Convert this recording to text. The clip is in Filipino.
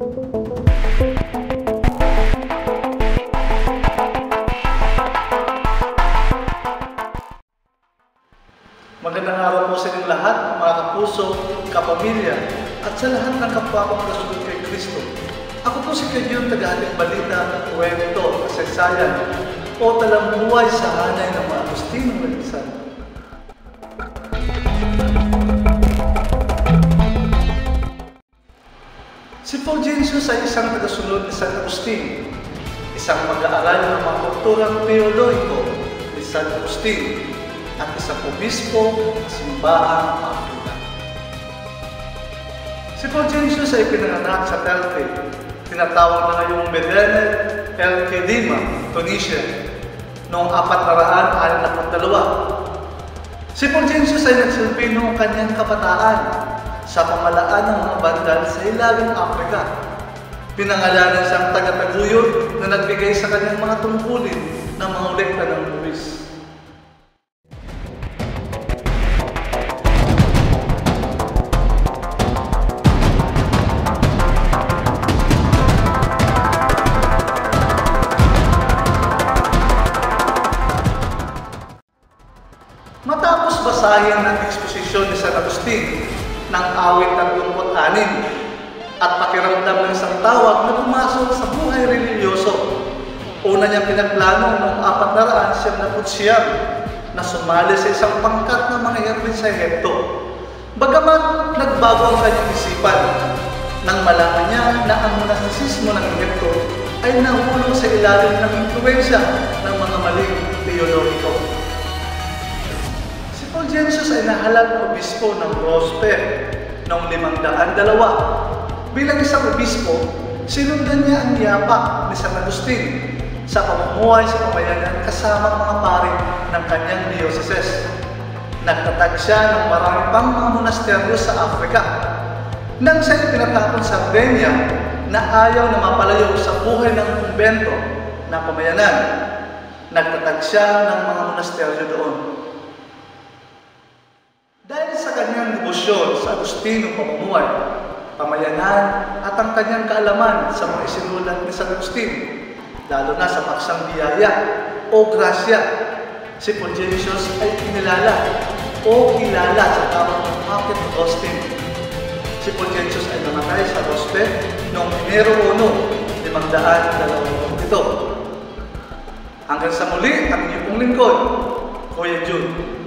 Magandang araw po sa inyong lahat, mga kapuso, kapamilya, at sa lahat ng kapwa kong kasunod kay Kristo. Ako po si Kadyong tagahatid balita, kwento, kasaysayan, o talambuhay sa hanay ng mga Agustino nag-isal. Si Fulgentius ay isang tagasunod ni San Augustine, isang mag-aaral ng mga kulturang theological ni San Augustine, at isang obispo ng simbahang Africa. Si Fulgentius ay pinanganak sa Thelpte, tinatawag na ngayong Medinet-el-Kedima, Tunisia, noong 462. Si Fulgentius ay nagsilbi noong kanyang kabataan sa pamalaan ng mga Vandals sa Hilagang Africa. Pinangalanan siyang taga-taguyod na nagbigay sa kanyang mga tungkulin ng mga olekta ng buwis. Matapos basahin ang Exposition ni San Augustine ng awit 36 at pakiramdam ng isang tawag na pumasok sa buhay religyoso, una niyang pinagplano noong 499 na sumali sa isang pangkat ng mga hermits sa Thelpte. Bagamat nagbago ang kanyang isipan nang malaman niya na ang monasticismo ng Thelpte ay nahulog sa ilalim ng impluwensya ng mga maling theological. Fulgentius ay nahalal na obispo ng Ruspe noong 502. Bilang isang obispo, sinundan niya ang yapak ni San Augustine sa pamumuhay sa pamayanan kasama ang mga pari ng kanyang Diocese. Nagtatag siya ng marami pang mga monasteries sa Africa. Nang siya'y pinatapon sa Sardinia na ayaw na mapalayo sa buhay ng kumbento na pamayanan, nagtatag siya ng mga monasteryo doon. Dahil sa kanyang debosyon sa Agustinong pamumuhay, pamayanan at ang kanyang kaalaman sa mga isinulat ni San Agustin, lalo na sa paksang biyaya o grasya, si Fulgentius ay kinilala o kilala sa tawag ng Prophet Augustine. Si Fulgentius ay namatay sa Ruspe noong Enero 1, 527. Hanggang sa muli, ang inyong lingkod, Kuya Jun.